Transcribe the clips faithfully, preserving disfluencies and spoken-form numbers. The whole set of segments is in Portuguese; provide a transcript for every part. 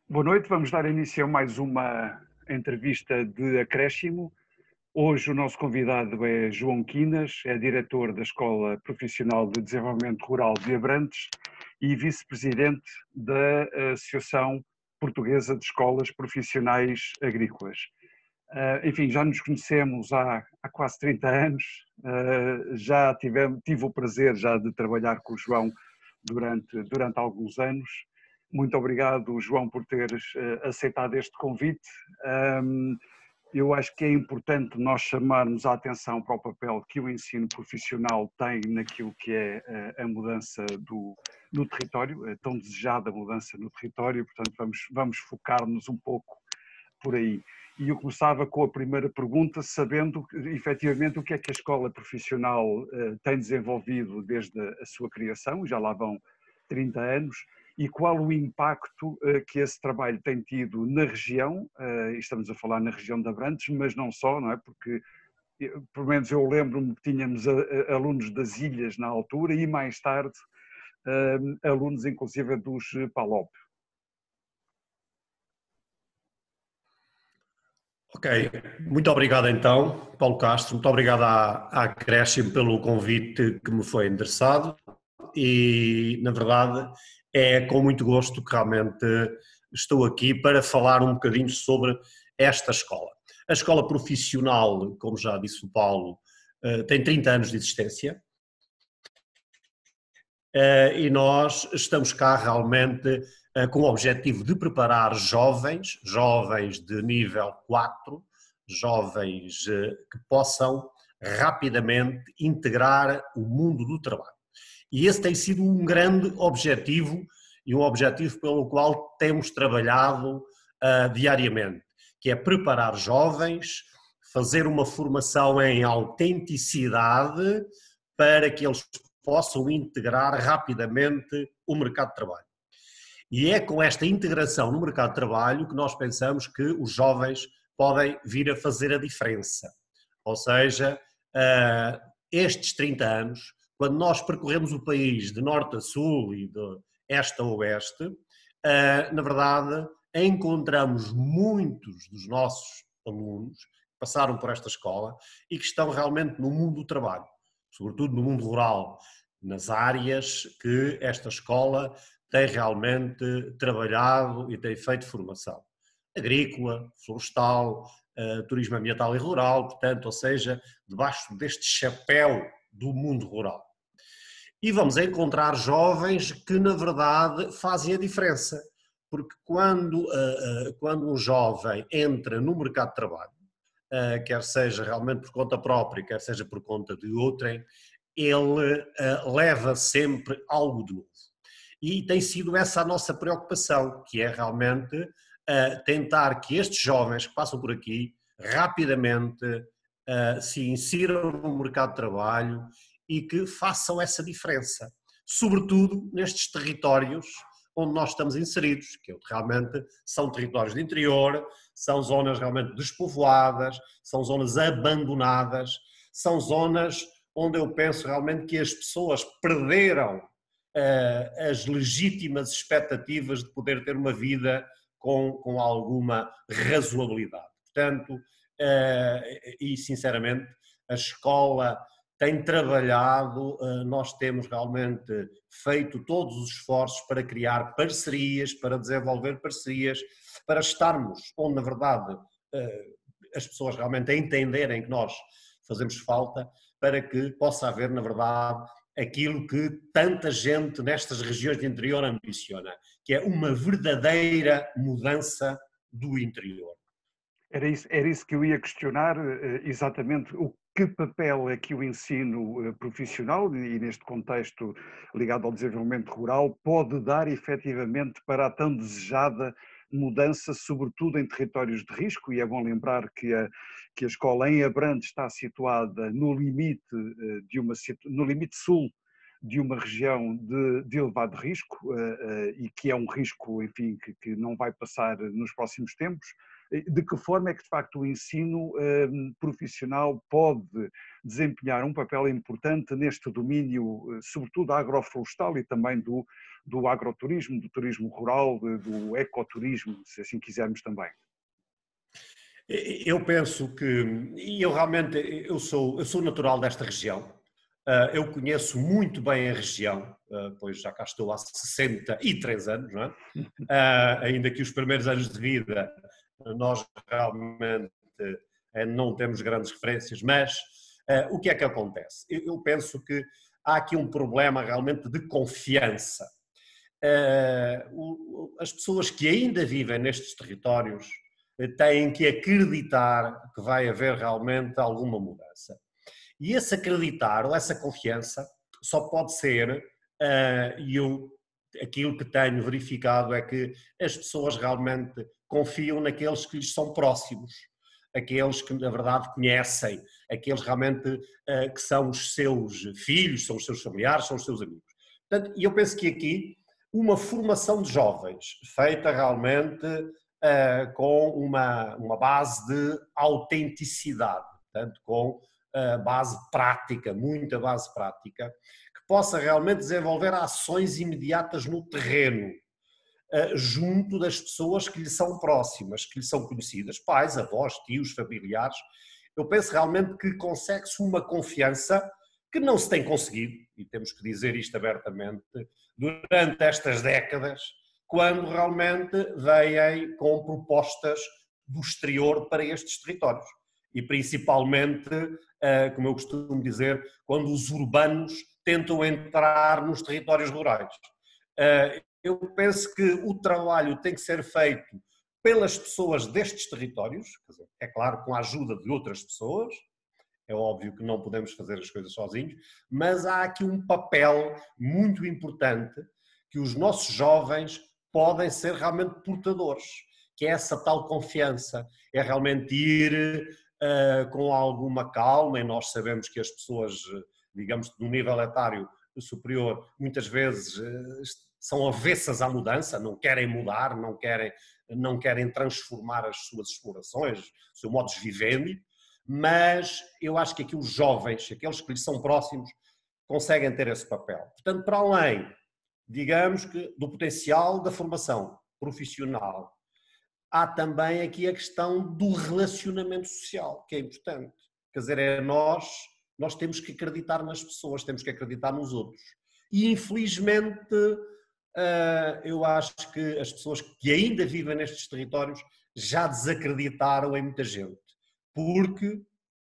Boa noite, vamos dar início a mais uma entrevista de acréscimo. Hoje o nosso convidado é João Quinas, é diretor da Escola Profissional de Desenvolvimento Rural de Abrantes e vice-presidente da Associação Portuguesa de Escolas Profissionais Agrícolas. Uh, enfim, já nos conhecemos há, há quase trinta anos, uh, já tivemos, tive o prazer já de trabalhar com o João durante, durante alguns anos. Muito obrigado, João, por teres uh, aceitado este convite. Um, eu acho que é importante nós chamarmos a atenção para o papel que o ensino profissional tem naquilo que é a mudança do, no território, a tão desejada mudança no território, portanto vamos, vamos focar-nos um pouco por aí. E eu começava com a primeira pergunta, sabendo efetivamente o que é que a escola profissional uh, tem desenvolvido desde a sua criação, já lá vão trinta anos, e qual o impacto uh, que esse trabalho tem tido na região, uh, estamos a falar na região de Abrantes, mas não só, não é? Porque, pelo menos eu lembro-me que tínhamos a, a, alunos das ilhas na altura e mais tarde uh, alunos inclusive dos PALOP. Ok, muito obrigado então, Paulo Castro, muito obrigado à, à Acréscimo pelo convite que me foi endereçado e, na verdade, é com muito gosto que realmente estou aqui para falar um bocadinho sobre esta escola. A escola profissional, como já disse o Paulo, tem trinta anos de existência e nós estamos cá realmente com o objetivo de preparar jovens, jovens de nível quatro, jovens que possam rapidamente integrar o mundo do trabalho. E esse tem sido um grande objetivo e um objetivo pelo qual temos trabalhado uh, diariamente, que é preparar jovens, fazer uma formação em autenticidade para que eles possam integrar rapidamente o mercado de trabalho. E é com esta integração no mercado de trabalho que nós pensamos que os jovens podem vir a fazer a diferença. Ou seja, estes trinta anos, quando nós percorremos o país de norte a sul e de este a oeste, na verdade encontramos muitos dos nossos alunos que passaram por esta escola e que estão realmente no mundo do trabalho, sobretudo no mundo rural, nas áreas que esta escola tem realmente trabalhado e tem feito formação. Agrícola, florestal, uh, turismo ambiental e rural, portanto, ou seja, debaixo deste chapéu do mundo rural. E vamos encontrar jovens que, na verdade, fazem a diferença, porque quando, uh, uh, quando um jovem entra no mercado de trabalho, uh, quer seja realmente por conta própria, quer seja por conta de outrem, ele uh, leva sempre algo de novo. E tem sido essa a nossa preocupação, que é realmente uh, tentar que estes jovens que passam por aqui rapidamente uh, se insiram no mercado de trabalho e que façam essa diferença, sobretudo nestes territórios onde nós estamos inseridos, que realmente são territórios de interior, são zonas realmente despovoadas, são zonas abandonadas, são zonas onde eu penso realmente que as pessoas perderam as legítimas expectativas de poder ter uma vida com, com alguma razoabilidade. Portanto, e sinceramente, a escola tem trabalhado, nós temos realmente feito todos os esforços para criar parcerias, para desenvolver parcerias, para estarmos onde, na verdade, as pessoas realmente entenderem que nós fazemos falta, para que possa haver, na verdade, aquilo que tanta gente nestas regiões de interior ambiciona, que é uma verdadeira mudança do interior. Era isso, era isso que eu ia questionar, exatamente o que papel é que o ensino profissional, e neste contexto ligado ao desenvolvimento rural, pode dar efetivamente para a tão desejada mudança, sobretudo em territórios de risco, e é bom lembrar que a, que a escola em Abrantes está situada no limite, de uma, no limite sul de uma região de, de elevado risco, uh, uh, e que é um risco, enfim, que, que não vai passar nos próximos tempos. de que forma é que de facto o ensino profissional pode desempenhar um papel importante neste domínio, sobretudo agroflorestal e também do, do agroturismo, do turismo rural, do ecoturismo, se assim quisermos também. Eu penso que, e eu realmente, eu sou, eu sou natural desta região, eu conheço muito bem a região, pois já cá estou há sessenta e três anos, não é? Ainda que os primeiros anos de vida nós realmente não temos grandes referências, mas o que é que acontece? Eu penso que há aqui um problema realmente de confiança. As pessoas que ainda vivem nestes territórios têm que acreditar que vai haver realmente alguma mudança. E esse acreditar ou essa confiança só pode ser, e eu, aquilo que tenho verificado é que as pessoas realmente confiam naqueles que lhes são próximos, aqueles que na verdade conhecem, aqueles realmente que são os seus filhos, são os seus familiares, são os seus amigos. Portanto, e eu penso que aqui uma formação de jovens feita realmente Uh, com uma, uma base de autenticidade, portanto, com uh, base prática, muita base prática, que possa realmente desenvolver ações imediatas no terreno, uh, junto das pessoas que lhe são próximas, que lhe são conhecidas, pais, avós, tios, familiares. Eu penso realmente que consegue-se uma confiança que não se tem conseguido, e temos que dizer isto abertamente, durante estas décadas, quando realmente vêm com propostas do exterior para estes territórios. E principalmente, como eu costumo dizer, quando os urbanos tentam entrar nos territórios rurais. Eu penso que o trabalho tem que ser feito pelas pessoas destes territórios, é claro, com a ajuda de outras pessoas, é óbvio que não podemos fazer as coisas sozinhos, mas há aqui um papel muito importante que os nossos jovens podem ser realmente portadores, que é essa tal confiança, é realmente ir uh, com alguma calma, e nós sabemos que as pessoas, digamos, do nível etário superior, muitas vezes uh, são avessas à mudança, não querem mudar, não querem, não querem transformar as suas explorações, o seu modus vivendi, mas eu acho que aqui os jovens, aqueles que lhes são próximos, conseguem ter esse papel. Portanto, para além, digamos que do potencial da formação profissional, há também aqui a questão do relacionamento social, que é importante. Quer dizer, é nós, nós temos que acreditar nas pessoas, temos que acreditar nos outros. E infelizmente, eu acho que as pessoas que ainda vivem nestes territórios já desacreditaram em muita gente, porque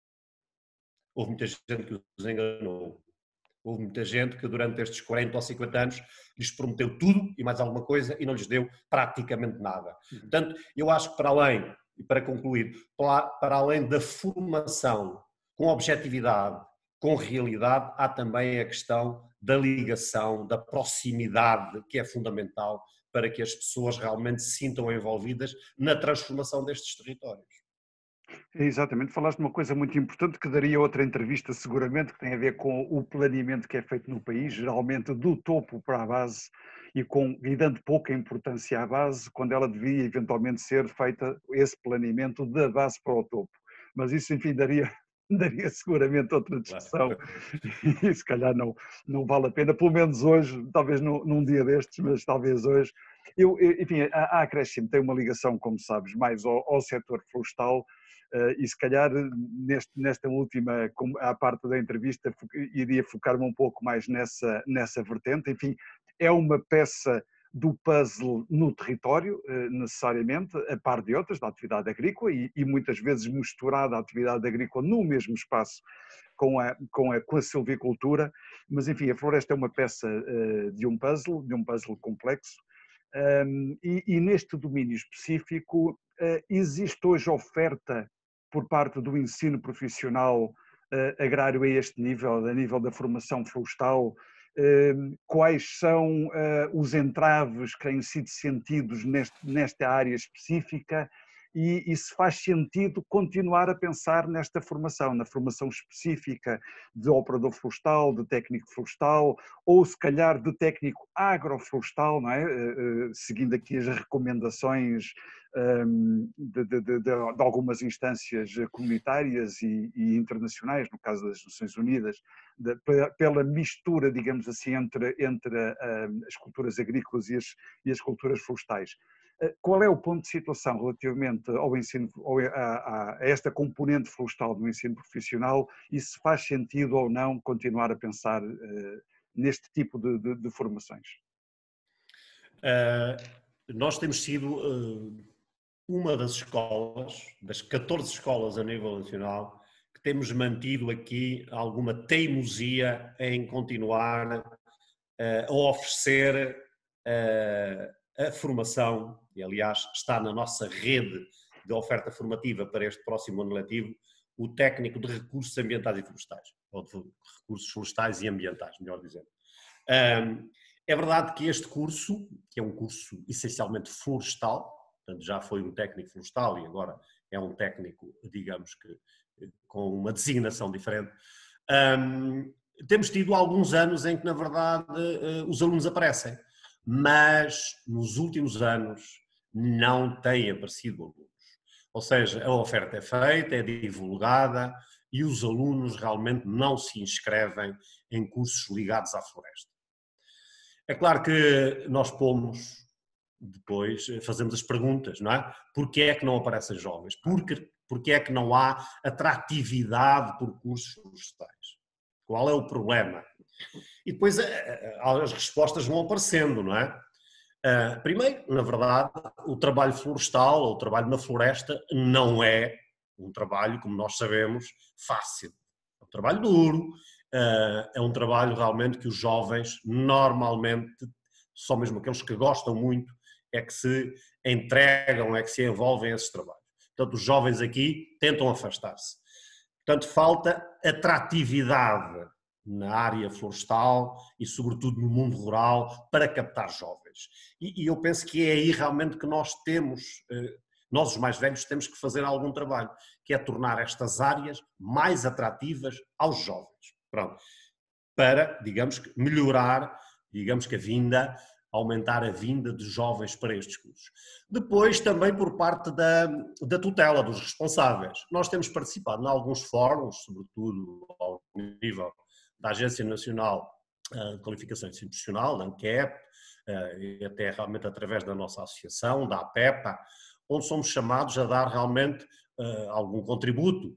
houve muita gente que os enganou. Houve muita gente que durante estes quarenta ou cinquenta anos lhes prometeu tudo e mais alguma coisa e não lhes deu praticamente nada. Portanto, eu acho que para além, e para concluir, para além da formação com objetividade, com realidade, há também a questão da ligação, da proximidade, que é fundamental para que as pessoas realmente se sintam envolvidas na transformação destes territórios. Exatamente, falaste de uma coisa muito importante que daria outra entrevista seguramente, que tem a ver com o planeamento que é feito no país, geralmente do topo para a base e, com, e dando pouca importância à base, quando ela devia eventualmente ser feita esse planeamento da base para o topo. Mas isso, enfim, daria, daria seguramente outra discussão e se calhar não, não vale a pena, pelo menos hoje, talvez num, num dia destes, mas talvez hoje. Eu, enfim, a, a Acrescimo tem uma ligação, como sabes, mais ao, ao setor florestal. Uh, e se calhar neste, nesta última, à parte da entrevista, iria focar-me um pouco mais nessa, nessa vertente. Enfim, é uma peça do puzzle no território, uh, necessariamente, a par de outras, da atividade agrícola, e, e muitas vezes misturada a atividade agrícola no mesmo espaço com a, com a, com a silvicultura, mas enfim, a floresta é uma peça uh, de um puzzle, de um puzzle complexo, um, e, e neste domínio específico uh, existe hoje oferta por parte do ensino profissional uh, agrário a este nível, a nível da formação florestal, uh, quais são uh, os entraves que têm sido sentidos neste, nesta área específica e, e se faz sentido continuar a pensar nesta formação, na formação específica de operador florestal, de técnico florestal, ou se calhar de técnico agroflorestal, não é? Seguindo aqui as recomendações de, de, de, de algumas instâncias comunitárias e, e internacionais, no caso das Nações Unidas, de, pela mistura, digamos assim, entre, entre as culturas agrícolas e as, e as culturas florestais. Qual é o ponto de situação relativamente ao ensino, a, a esta componente florestal do ensino profissional, e se faz sentido ou não continuar a pensar uh, neste tipo de, de, de formações? Uh, nós temos sido uh, uma das escolas, das catorze escolas a nível nacional, que temos mantido aqui alguma teimosia em continuar uh, a oferecer uh, a formação, e aliás está na nossa rede de oferta formativa para este próximo ano letivo, o técnico de recursos ambientais e florestais, ou de recursos florestais e ambientais, melhor dizendo. Um, é verdade que este curso, que é um curso essencialmente florestal, portanto já foi um técnico florestal e agora é um técnico, digamos que, com uma designação diferente, um, temos tido alguns anos em que, na verdade, os alunos aparecem. Mas nos últimos anos não têm aparecido alunos. Ou seja, a oferta é feita, é divulgada e os alunos realmente não se inscrevem em cursos ligados à floresta. É claro que nós pomos, depois fazemos as perguntas, não é? Porquê é que não aparecem jovens? Porque, porque é que não há atratividade por cursos florestais? Qual é o problema? E depois as respostas vão aparecendo, não é? Primeiro, na verdade, o trabalho florestal, ou o trabalho na floresta, não é um trabalho, como nós sabemos, fácil. É um trabalho duro, é um trabalho realmente que os jovens, normalmente, só mesmo aqueles que gostam muito, é que se entregam, é que se envolvem nesses trabalhos. Portanto, os jovens aqui tentam afastar-se. Portanto, falta atratividade na área florestal e, sobretudo, no mundo rural, para captar jovens. E, e eu penso que é aí realmente que nós temos, nós os mais velhos, temos que fazer algum trabalho, que é tornar estas áreas mais atrativas aos jovens. Pronto. Para, digamos, melhorar, digamos que a vinda, aumentar a vinda de jovens para estes cursos. Depois, também por parte da, da tutela dos responsáveis. Nós temos participado em alguns fóruns, sobretudo ao nível da Agência Nacional de Qualificação Institucional, da ANQEP, e até realmente através da nossa associação, da APEPA, onde somos chamados a dar realmente algum contributo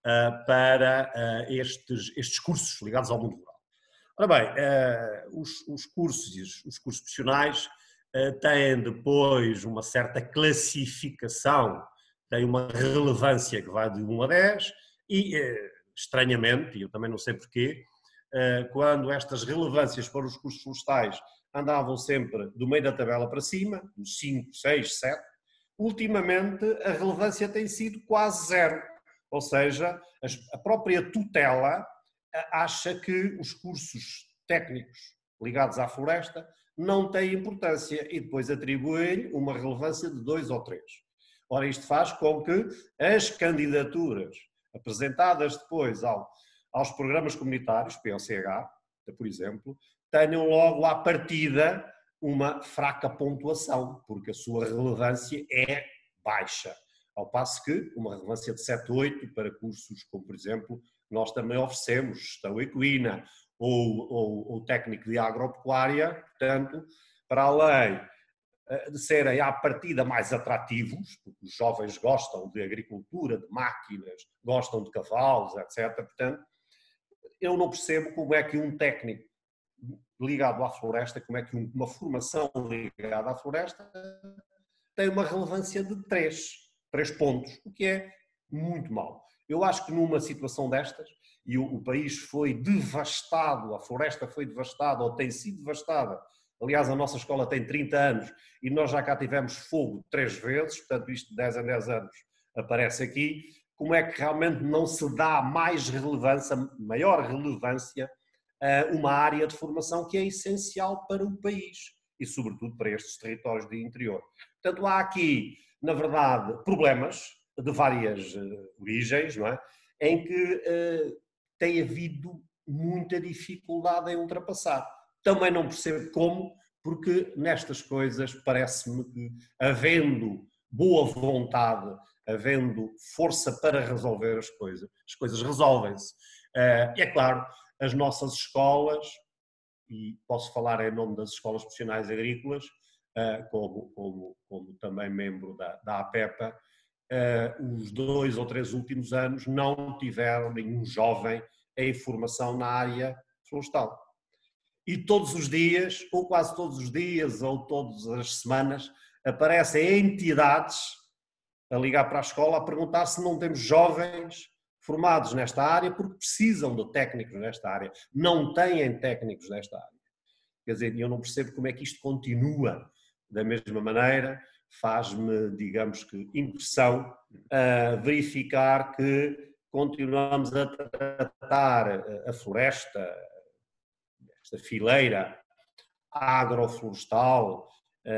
para estes, estes cursos ligados ao mundo rural. Ora bem, os, os cursos, os cursos profissionais têm depois uma certa classificação, têm uma relevância que vai de um a dez e, estranhamente, e eu também não sei porquê, quando estas relevâncias para os cursos florestais andavam sempre do meio da tabela para cima, dos cinco, seis, sete, ultimamente a relevância tem sido quase zero. Ou seja, a própria tutela acha que os cursos técnicos ligados à floresta não têm importância e depois atribui-lhe uma relevância de dois ou três. Ora, isto faz com que as candidaturas apresentadas depois ao aos programas comunitários, P O C H, por exemplo, tenham logo à partida uma fraca pontuação, porque a sua relevância é baixa. Ao passo que uma relevância de sete, oito para cursos como, por exemplo, nós também oferecemos, gestão equina ou, ou, ou técnico de agropecuária, portanto, para além de serem à partida mais atrativos, porque os jovens gostam de agricultura, de máquinas, gostam de cavalos, etcétera, portanto, eu não percebo como é que um técnico ligado à floresta, como é que uma formação ligada à floresta tem uma relevância de três, três pontos, o que é muito mau. Eu acho que numa situação destas, e o, o país foi devastado, a floresta foi devastada, ou tem sido devastada, aliás a nossa escola tem trinta anos e nós já cá tivemos fogo três vezes, portanto isto de dez em dez anos aparece aqui, como é que realmente não se dá mais relevância, maior relevância a uma área de formação que é essencial para o país. e, sobretudo, para estes territórios de interior. Portanto, há aqui, na verdade, problemas de várias uh, origens, não é? Em que uh, tem havido muita dificuldade em ultrapassar. Também não percebo como, porque nestas coisas parece-me que, havendo boa vontade, havendo força para resolver as coisas, as coisas resolvem-se. E é claro, as nossas escolas, e posso falar em nome das escolas profissionais agrícolas, como, como, como também membro da, da APEPA, os dois ou três últimos anos não tiveram nenhum jovem em formação na área florestal. E todos os dias, ou quase todos os dias, ou todas as semanas, aparecem entidades a ligar para a escola a perguntar se não temos jovens formados nesta área, porque precisam de técnicos nesta área. Não têm técnicos nesta área. Quer dizer, eu não percebo como é que isto continua da mesma maneira. Faz-me, digamos que, impressão uh, verificar que continuamos a tratar a floresta, esta fileira agroflorestal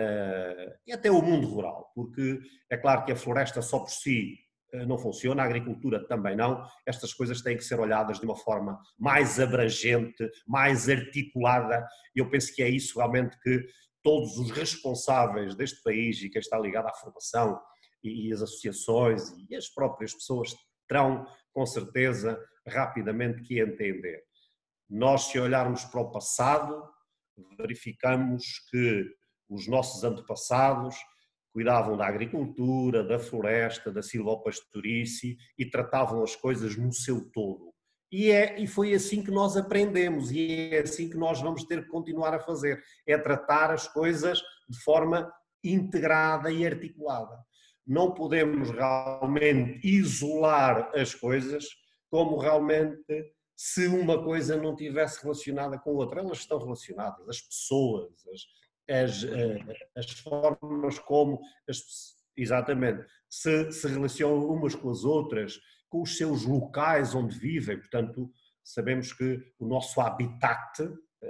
uh, e até o mundo rural, porque é claro que a floresta só por si uh, não funciona, a agricultura também não, estas coisas têm que ser olhadas de uma forma mais abrangente, mais articulada, e eu penso que é isso realmente que todos os responsáveis deste país e quem está ligado à formação e, e as associações e as próprias pessoas terão com certeza rapidamente que entender. Nós, se olharmos para o passado, verificamos que os nossos antepassados cuidavam da agricultura, da floresta, da silvopastorice e tratavam as coisas no seu todo. E, é, e foi assim que nós aprendemos e é assim que nós vamos ter que continuar a fazer, é tratar as coisas de forma integrada e articulada. Não podemos realmente isolar as coisas como realmente se uma coisa não estivesse relacionada com outra. Elas estão relacionadas, as pessoas, as, as, as formas como, as, exatamente, se, se relacionam umas com as outras, com os seus locais onde vivem. Portanto, sabemos que o nosso habitat,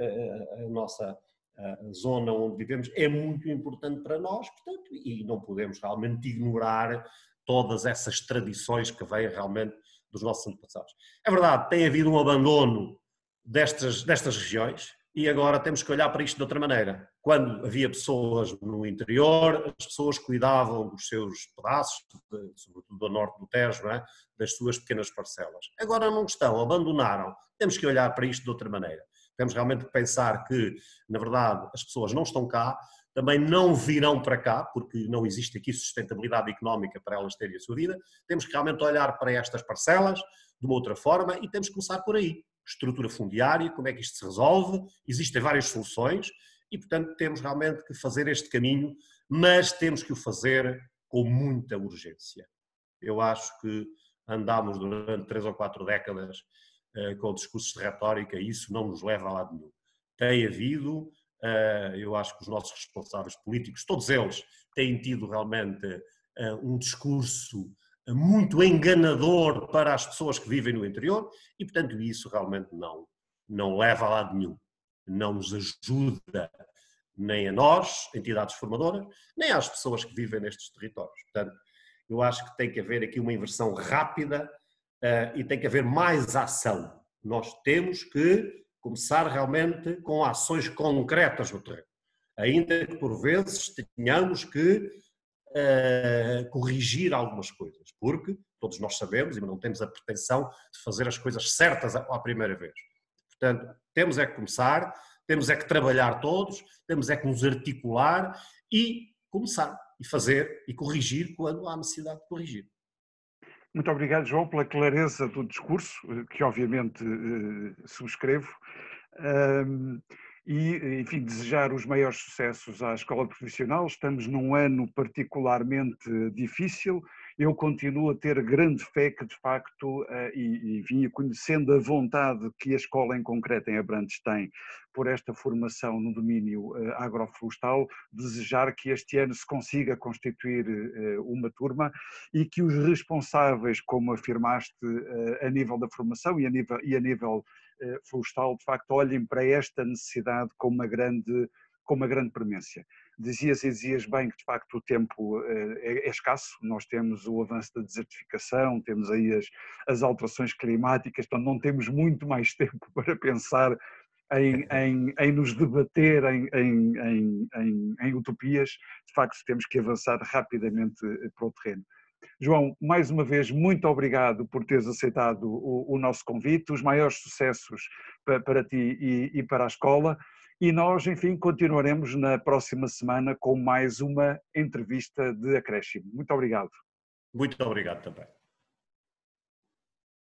a, a nossa a zona onde vivemos, é muito importante para nós, portanto, e não podemos realmente ignorar todas essas tradições que vêm realmente dos nossos antepassados. É verdade, tem havido um abandono destas, destas regiões e agora temos que olhar para isto de outra maneira. Quando havia pessoas no interior, as pessoas cuidavam dos seus pedaços, de, sobretudo do norte do Tejo, não é? Das suas pequenas parcelas. Agora não estão, abandonaram. Temos que olhar para isto de outra maneira. Temos realmente que pensar que, na verdade, as pessoas não estão cá, também não virão para cá, porque não existe aqui sustentabilidade económica para elas terem a sua vida. Temos que realmente olhar para estas parcelas de uma outra forma e temos que começar por aí. Estrutura fundiária, como é que isto se resolve? Existem várias soluções e, portanto, temos realmente que fazer este caminho, mas temos que o fazer com muita urgência. Eu acho que andámos durante três ou quatro décadas com discursos de retórica e isso não nos leva a lado nenhum. Tem havido, eu acho que os nossos responsáveis políticos, todos eles, têm tido realmente um discurso muito enganador para as pessoas que vivem no interior e, portanto, isso realmente não, não leva a lado nenhum. Não nos ajuda nem a nós, entidades formadoras, nem às pessoas que vivem nestes territórios. Portanto, eu acho que tem que haver aqui uma inversão rápida uh, e tem que haver mais ação. Nós temos que começar realmente com ações concretas no terreno, ainda que por vezes tenhamos que uh, corrigir algumas coisas, porque todos nós sabemos e não temos a pretensão de fazer as coisas certas à primeira vez. Portanto, temos é que começar, temos é que trabalhar todos, temos é que nos articular e começar, e fazer e corrigir quando há necessidade de corrigir. Muito obrigado, João, pela clareza do discurso, que obviamente subscrevo, e, enfim, desejar os maiores sucessos à Escola Profissional. Estamos num ano particularmente difícil. Eu continuo a ter grande fé que, de facto, e, enfim, conhecendo a vontade que a escola em concreto em Abrantes tem por esta formação no domínio agroflorestal, desejar que este ano se consiga constituir uma turma e que os responsáveis, como afirmaste, a nível da formação e a nível, e a nível florestal, de facto, olhem para esta necessidade com uma grande com uma grande premência. Dizias e dizias bem que de facto o tempo é, é escasso, nós temos o avanço da desertificação, temos aí as, as alterações climáticas, então não temos muito mais tempo para pensar em, em, em nos debater em, em, em, em, em utopias, de facto temos que avançar rapidamente para o terreno. João, mais uma vez, muito obrigado por teres aceitado o, o nosso convite, os maiores sucessos para, para ti e, e para a escola, e nós, enfim, continuaremos na próxima semana com mais uma entrevista de acréscimo. Muito obrigado. Muito obrigado também.